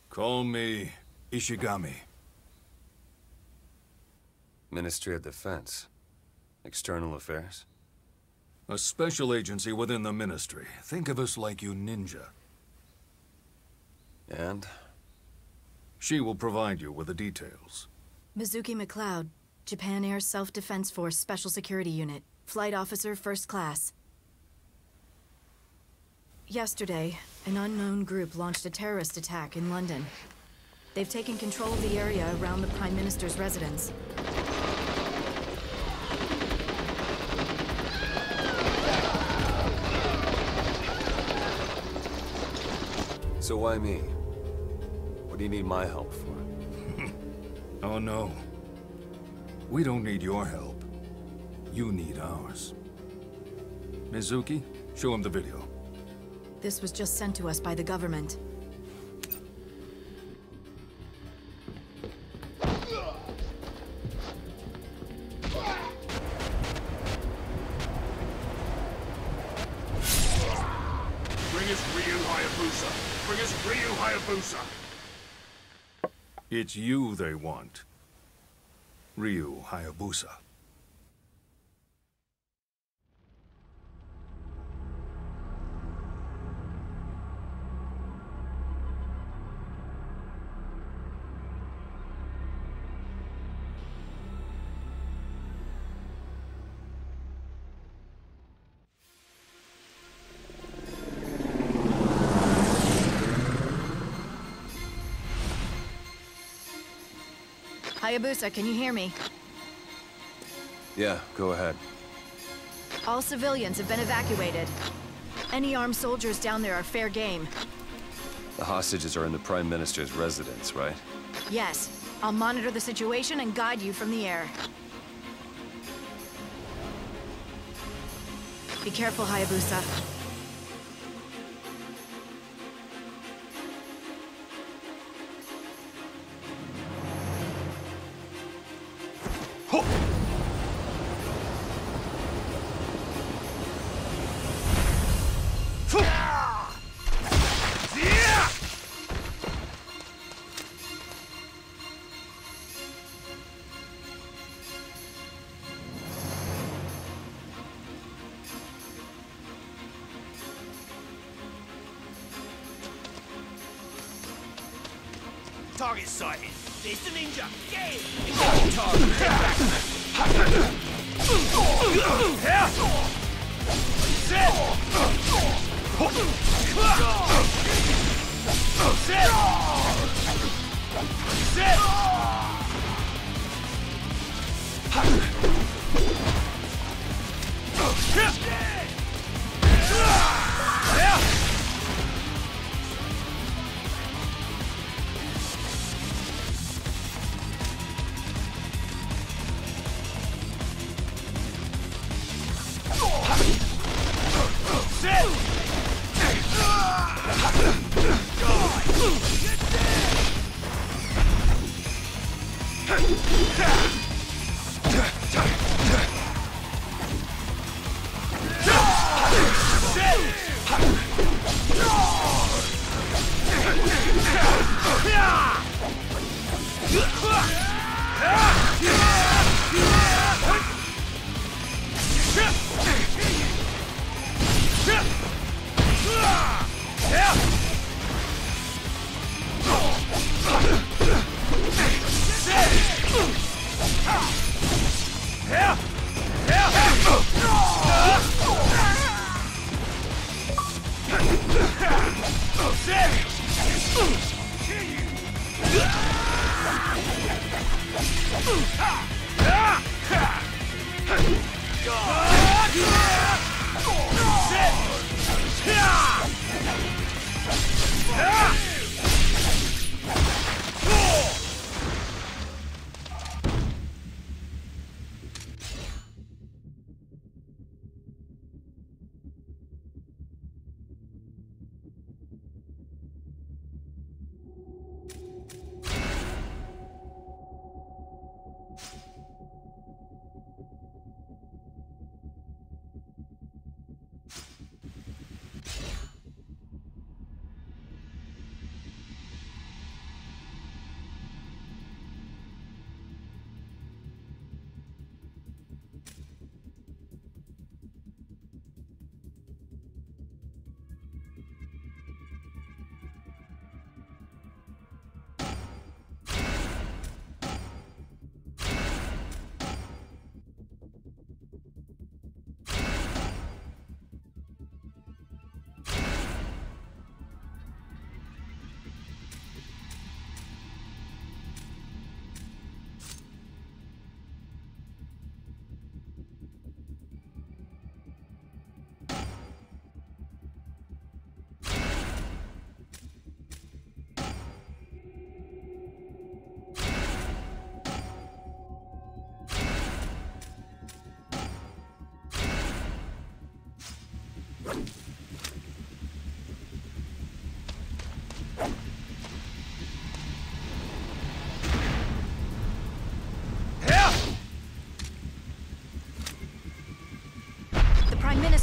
Call me Ishigami. Ministry of Defense. External Affairs? A special agency within the ministry. Think of us like you ninja. And? She will provide you with the details. Mizuki McLeod, Japan Air Self-Defense Force Special Security Unit. Flight Officer, First Class. Yesterday, an unknown group launched a terrorist attack in London. They've taken control of the area around the Prime Minister's residence. So why me? What do you need my help for? Oh no. We don't need your help. You need ours. Mizuki, show him the video. This was just sent to us by the government. Bring us Ryu Hayabusa! Bring us Ryu Hayabusa! It's you they want. Ryu Hayabusa. Hayabusa, can you hear me? Yeah, go ahead. All civilians have been evacuated. Any armed soldiers down there are fair game. The hostages are in the Prime Minister's residence, right? Yes. I'll monitor the situation and guide you from the air. Be careful, Hayabusa. Target sighted. There's the ninja. Get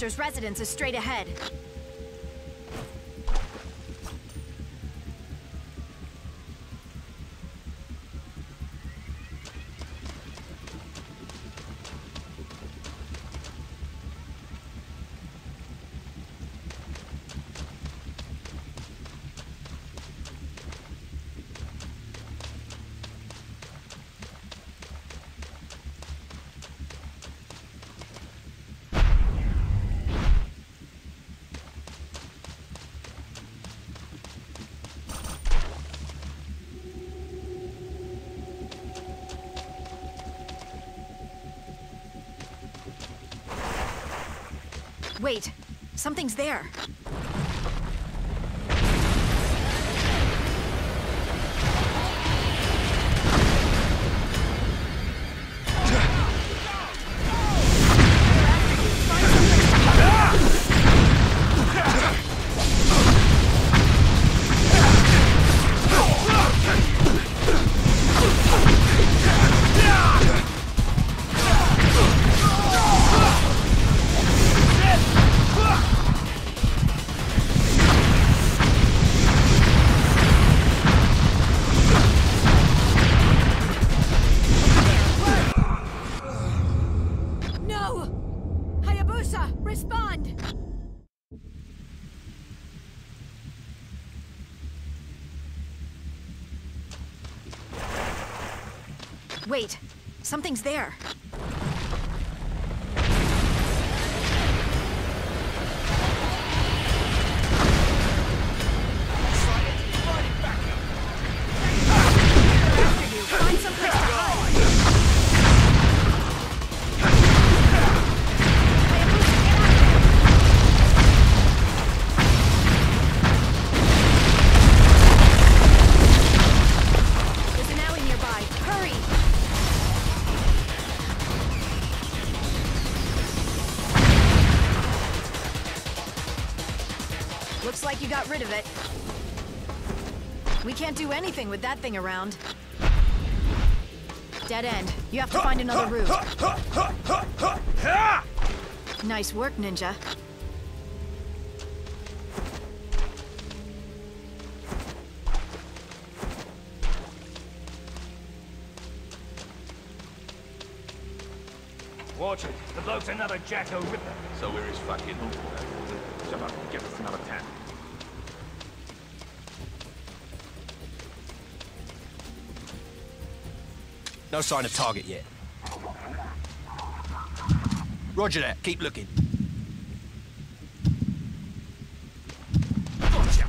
Minister's residence is straight ahead. Wait, something's there. Respond! Wait, something's there. Find someplace to hide. Looks like you got rid of it. We can't do anything with that thing around. Dead end. You have to find another route. Nice work, Ninja. Watch it. The bloke's another Jacko Ripper. So we're his fucking uncle. Shut up. Give us another 10. No sign of target yet. Roger that. Keep looking. Gotcha.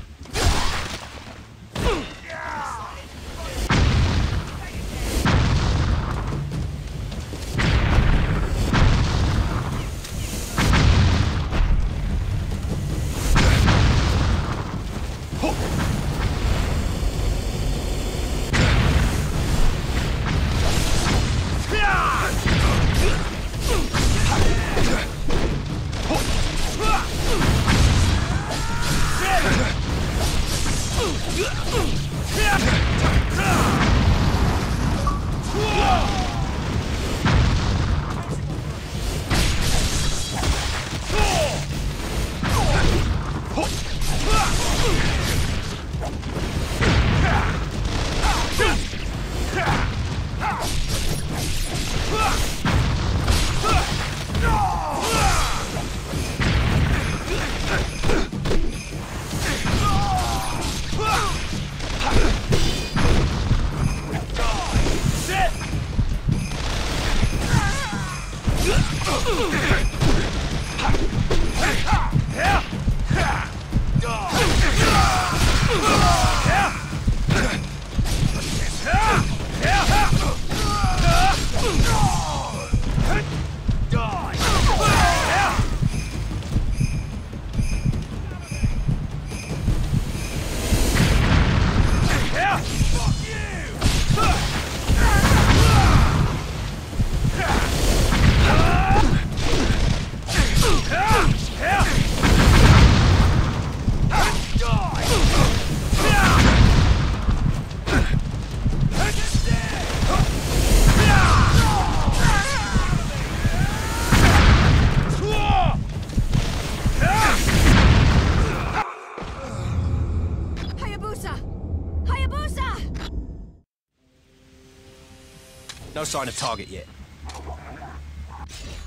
No sign of target yet.